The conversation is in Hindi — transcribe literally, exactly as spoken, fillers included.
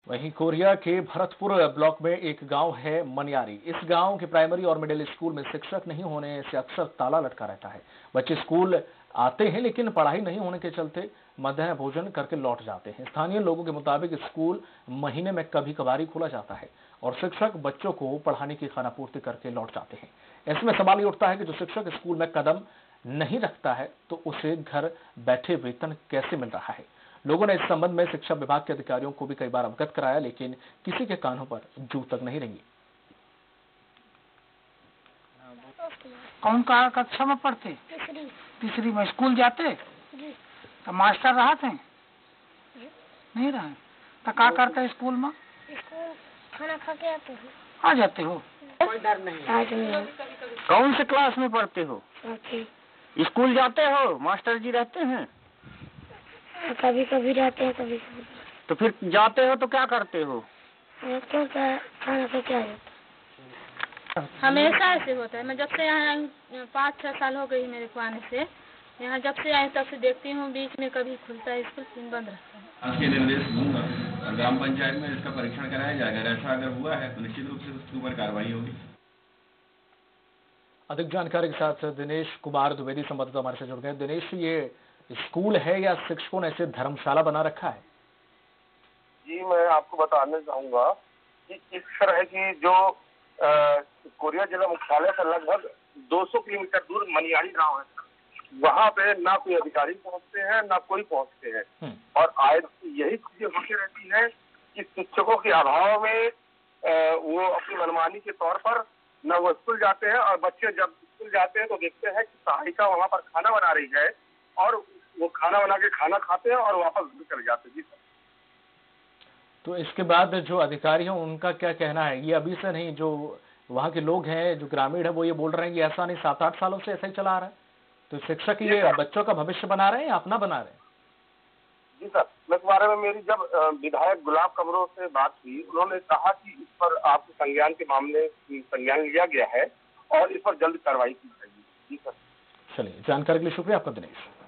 वहीं कोरिया के भरतपुर ब्लॉक में एक गांव है मनियारी। इस गांव के प्राइमरी और मिडिल स्कूल में शिक्षक नहीं होने से अक्सर ताला लटका रहता है। बच्चे स्कूल आते हैं लेकिन पढ़ाई नहीं होने के चलते मध्याह्न भोजन करके लौट जाते हैं। स्थानीय लोगों के मुताबिक स्कूल महीने में कभी कभार खोला जाता है और शिक्षक बच्चों को पढ़ाने की खानापूर्ति करके लौट जाते हैं। ऐसे में सवाल ये उठता है कि जो शिक्षक स्कूल में कदम नहीं रखता है तो उसे घर बैठे वेतन कैसे मिल रहा है। लोगों ने इस संबंध में शिक्षा विभाग के अधिकारियों को भी कई बार अवगत कराया, लेकिन किसी के कानों पर जू तक नहीं रेंगी। कौन का कक्षा में पढ़ते? तीसरी। तीसरी में स्कूल जाते? तो मास्टर रहा थे? नहीं रहा। तो क्या करते स्कूल में? स्कूल खाना खा के आते हो। आ जाते हो? कोई डर नहीं। कौन से क्लास में पढ़ते हो? स्कूल जाते हो? मास्टर जी रहते हैं? कभी कभी रहते हैं, कभी कभी। तो फिर जाते हो तो क्या करते हो? तो क्या खाना खा के आ जाते। हमेशा ऐसे होता है। मैं जब से यहाँ पाँच छह साल हो गई मेरे को आने से, यहाँ जब से आए तब से देखती हूँ बीच में कभी खुलता है स्कूल, फिर बंद रहता है। आज के निर्देश दूंगा और ग्राम पंचायत में इसका परीक्षण कराया जाएगा। ऐसा अगर हुआ है तो निश्चित रूप से उसके ऊपर कार्रवाई होगी। अधिक जानकारी के साथ दिनेश कुमार द्विवेदी संवाददाता हमारे से जुड़ गए। दिनेश, ये स्कूल है या शिक्षकों ने ऐसे धर्मशाला बना रखा है? जी, मैं आपको बताने चाहूंगा कि इस तरह की जो आ, कोरिया जिला मुख्यालय से लगभग दो सौ किलोमीटर दूर मनियारी गांव है, वहां पे ना कोई अधिकारी पहुंचते हैं ना कोई पहुंचते हैं। और आए यही चीजें होती रहती है कि शिक्षकों के अभाव में आ, वो अपनी मनमानी के तौर पर न वो स्कूल जाते हैं, और बच्चे जब स्कूल जाते हैं तो देखते हैं कि सहायिका वहां पर खाना बना रही है और वो खाना बना के खाना खाते हैं और वापस घर चले जाते हैं। जी सर। तो इसके बाद जो अधिकारी हैं उनका क्या कहना है? ये अभी से नहीं, जो वहाँ के लोग हैं, जो ग्रामीण है, वो ये बोल रहे हैं कि ऐसा नहीं, सात आठ सालों से ऐसा ही चला आ रहा है। तो शिक्षक ये बच्चों का भविष्य बना रहे हैं या अपना बना रहे हैं? जी सर, मैं इस बारे में मेरी जब विधायक गुलाब कमरों से बात हुई, उन्होंने कहा कि इस पर आपके संज्ञान के मामले संज्ञान लिया गया है और इस पर जल्द कार्रवाई की जाएगी। जी सर। चलिए, जानकारी के लिए शुक्रिया आपका दिनेश।